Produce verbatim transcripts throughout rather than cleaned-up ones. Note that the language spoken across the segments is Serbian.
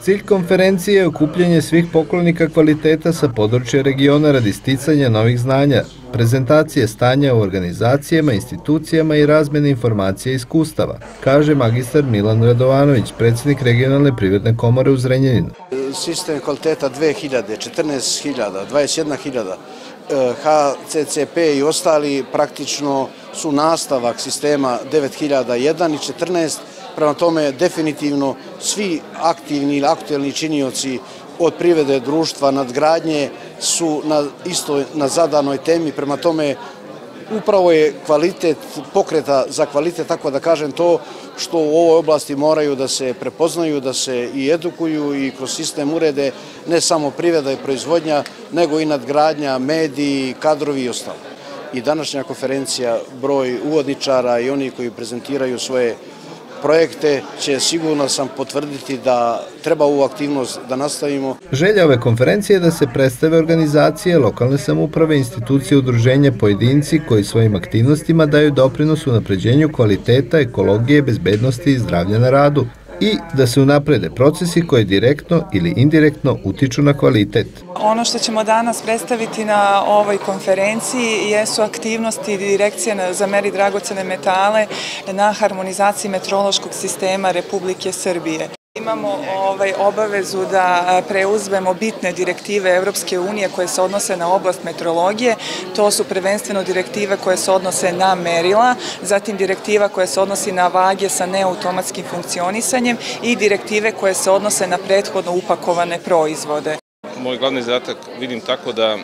Cilj konferencije je okupljanje svih poklonika kvaliteta sa područja regiona radi sticanja novih znanja, prezentacije stanja u organizacijama, institucijama i razmene informacija i iskustava, kaže magistar Milan Radovanović, predsjednik regionalne privredne komore u Zrenjaninu. Sistem kvaliteta dve hiljade, četrnaest hiljada, dvadeset jedna hiljada, H C C P i ostali praktično su nastavak sistema devet hiljada jedan i četrnaest. Prema tome, definitivno svi aktivni ili aktuelni činioci od privrede, društva, nadgradnje su na, isto na zadanoj temi. Prema tome, upravo je kvalitet pokreta za kvalitet, tako da kažem, to što u ovoj oblasti moraju da se prepoznaju, da se i edukuju i kroz sistem urede ne samo privreda i proizvodnja, nego i nadgradnja, mediji, kadrovi i ostalo. I današnja konferencija, broj uvodničara i oni koji prezentiraju svoje projekte će, sigurno sam, potvrditi da treba ovu aktivnost da nastavimo. Želja ove konferencije je da se predstave organizacije, lokalne samouprave, institucije, udruženja, pojedinci koji svojim aktivnostima daju doprinos u unapređenju kvaliteta, ekologije, bezbednosti i zdravlja na radu i da se unaprede procesi koji direktno ili indirektno utiču na kvalitet. Ono što ćemo danas predstaviti na ovoj konferenciji jesu aktivnosti Direkcije za mer i dragocene metale na harmonizaciji metrološkog sistema Republike Srbije. Imamo ovaj, obavezu da preuzmemo bitne direktive Evropske unije koje se odnose na oblast metrologije. To su prvenstveno direktive koje se odnose na merila, zatim direktiva koja se odnosi na vage sa neautomatskim funkcionisanjem i direktive koje se odnose na prethodno upakovane proizvode. Moj glavni zadatak vidim tako da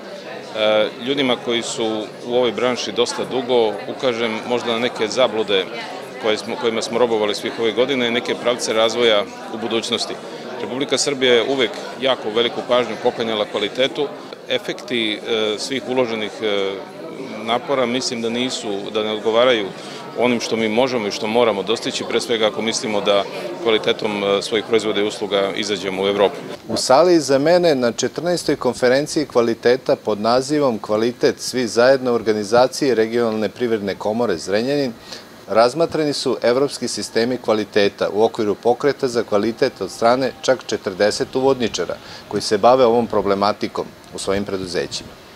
e, ljudima koji su u ovoj branši dosta dugo ukažem možda na neke zablude koje smo, kojima smo robovali svih ovih godina i neke pravce razvoja u budućnosti. Republika Srbija je uvek jako veliku pažnju poklanjala kvalitetu. Efekti e, svih uloženih e, napora mislim da nisu, da ne odgovaraju onim što mi možemo i što moramo dostići, pre svega ako mislimo da kvalitetom svojih proizvoda i usluga izađemo u Evropu. U sali iza mene na četrnaestoj konferenciji kvaliteta pod nazivom Kvalitet svi zajedno organizacije Regionalne privredne komore Zrenjanin razmatrani su evropski sistemi kvaliteta u okviru pokreta za kvalitet od strane čak četrdeset uvodničara koji se bave ovom problematikom u svojim preduzećima.